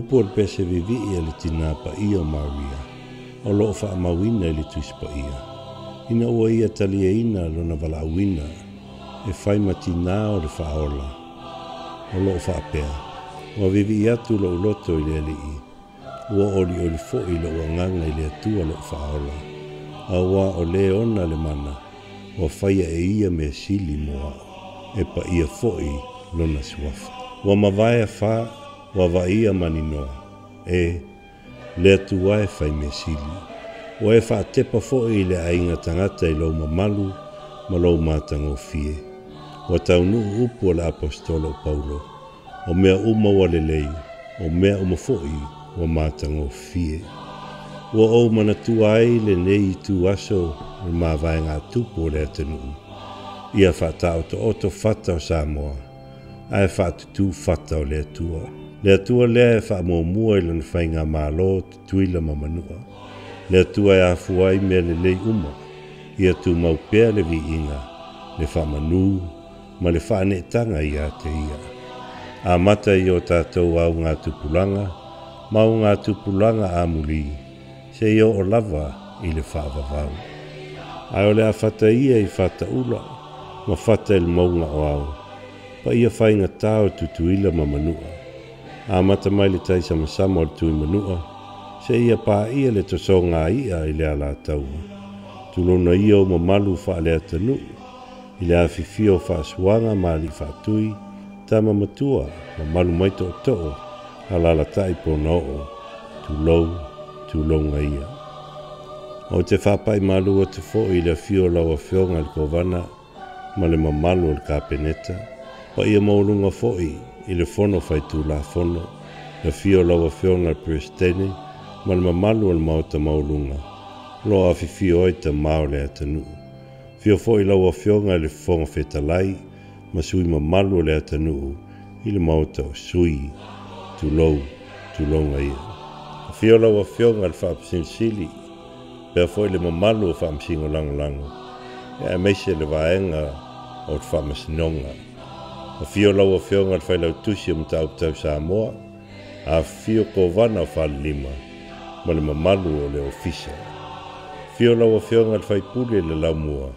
upu al pese vivi e le tina pa ia Maria. O loo wha amawina e le tuis pa ia. Ina ua ia talia ina lona wala awina. E whai matina o le whaola. O loo wha apea. Wa vivi i atu lo uloto i le alii. Ua oli fo i lo uanganga i le atua lo whaola. Awa o le ona le mana. Wa whaia e ia me sili moa. E pa ia fo i lona suafa. Wa mawaya wha wa vaia maninoa. E le atua e whai me sili. Wa e wha tepa fo i le ainga tangata i lo mamalu ma lo matango fie. Wa taunu upu la apostolo Paulo. O mea uma wa lelei. O mea uma fo i wa matango fie. Wa o manatua ai le nei tu aso le mawai ngā tupu le atanu. Ia whatao to oto whata o Samoa. Ai whatutu whata o le atua. Le atua lea e whaamua i lana whainga mālo tuila mamanua. Le atua e afuai mea le lei uma. Ia tu maupea le vi inga. Le whamanu ma le whaanetanga i a te ia. A mata i o tātou au ngā tupulanga. Mau ngā tupulanga a muli. Se i o lava i le whaavavau. Ai o le a whata ia i whata ula. Ma whata il maunga o au. Pa ia whainga tāo tutuila mamanua. A mata mai le taisa masama o le tui manua. Se ia pā ia le toso ngā ia i le ala tau. Tulona ia o mamalu wha le atanu. I le awhiwhio wha suanga mali whatui. Tama matua mamalu maito o to'o. Halala tai pona o. Tulonga ia. O te whapai malu o te fo i le fio lawa fionga le kovana. Ma le mamalu o le kapeneta. Pa ia maulunga fo i le fono fai tu la fono. Le fio lawa fionga le prestene. Ma le mamalu o le mauta maulunga. Lo afi fio oi ta mao le atanu. Fio fo i lawa fionga le fonga fetalai. Ma sui mamalu o le atanu. I le mauta o sui. Tulonga ia. Fio lawa fionga le whaapsinsili. Pea foi le mamalu o whaamsingo lango. E meise le vaenga o le whaamasinonga. A fio lawa fionga le whailau tusi o mtau Samoa. A fio kovana o whalima. Ma le mamalu o le ofisa. Fio lawa fionga le whaipule le laumua.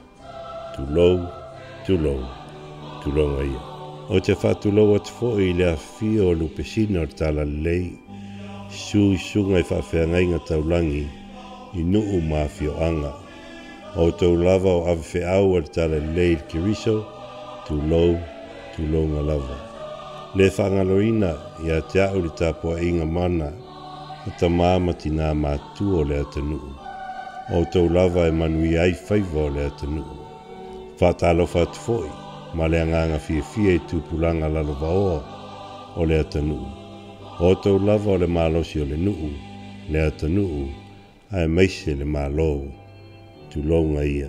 Tulonga ia. O te whātulou atu fo i le a fio o lupesina o le tala lei. Sui sunga i whawhiangainga taulangi i nuu mafio anga. O tau lava o awhi au al tala lei kiriso, tulonga lava. Le whangaloina i a te au le tapua inga mana, o ta māmati nā mātu o le atanuu. O tau lava e manui ai whaiva o le atanuu. Whātalo whātufoi, ma le anganga fie i tupulanga lalovaoa o le atanuu. O tau lava o le malosi o le nuu, le atanuu, ai meise le malo, tulonga ia.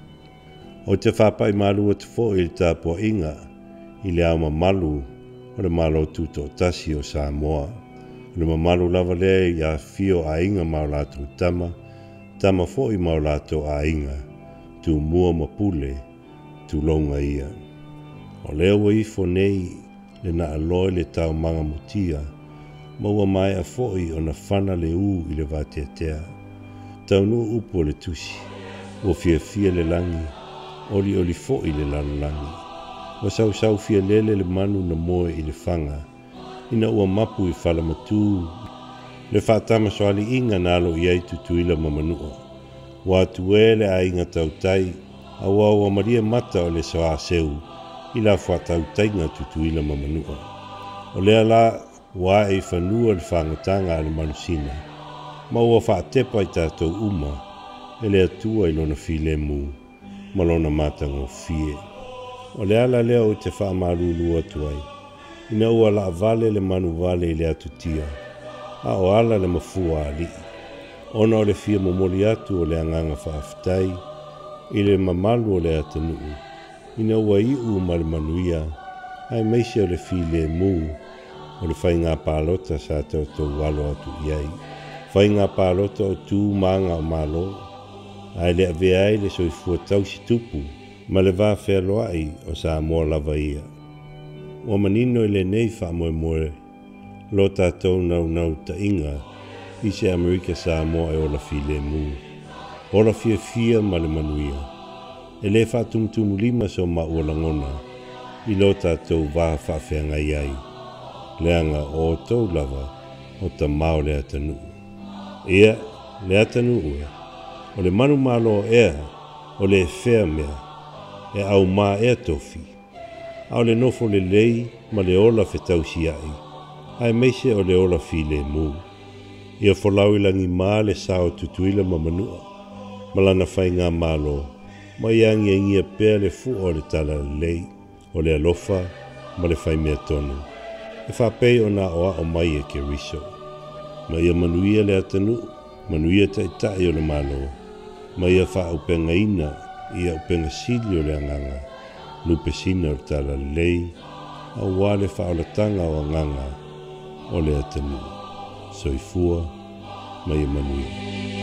O te whapai malu o te fo i le tāpua inga, i le au mamalu o le malo tuto tasi o Samoa. O le mamalu lava lea i a fio a inga maulatu tama fo i maulatu a inga, tu mua mapule, tulonga ia. O leo wa ifo nei le na aloe le tau manga mutia, maua mai a foi o na whana le i le vateatea. Taunu upo le tusi, o fia le langi, oli foi le langi. O sau fia lele le manu na moe i le whanga, ina ua mapu i whalamatu, le whatama soali inga nalo i eitu tuila mamanua. Wa tuele a inga tautai, a wa maria mata o le soa seu, i la whatau tainga tutuila mamanua. O lea la wa e whanua le whangatanga ale manusina. Ma ua whaatepa i tātou uma, e lea tua i lona file mu, ma lona matango fie. O lea la lea o te whaamarulu atuai, ina ua la vale le manu vale i lea tutia, a o ala le mafua ali. Ona o le fia momoli atu o le anganga whaafitai, i le mamalu o le atanuu, ina ua iu ma le manuia, ai meise o le file mu, o le whainga pālota sa tau walo atu iai. Whainga pālota o tū maanga o malo, ai le aveai le soifua tausi tupu, ma le vā whealoai o sa moa lava ia. O manino i le nei wha moe moe, lo tātou nau ta inga i se Amerika Samoa e ola file mu. Ola fia ma le manuia. E le whātumutumu lima so maua langona i lo tātou wā whawhenga iai. Leanga o tau lava o ta mao le atanu. Ia le atanu ue. O le manu malo ea o le whea mea e au mā ea tofi. Au le nofo le lei ma le ola whetau si ai. Ai meise o le ola file mu. Ia folau ilangi mā le sao tutuila ma manua. Malana whai ngā malo. Ma iangi e ngia pēr le fu o le tala lei. O le alofa ma le whai mea tonu. E whapei o nā oa o mai e ke riso. Ma ia manuia le atanu. Manuia tai o le malo. Ma ia wha upenga ina. Ia upenga sili o le anganga. Lupe sina o le tala lei. A wale wha o le tanga o anganga. O le atanu. Soifua. Ma ia manuia.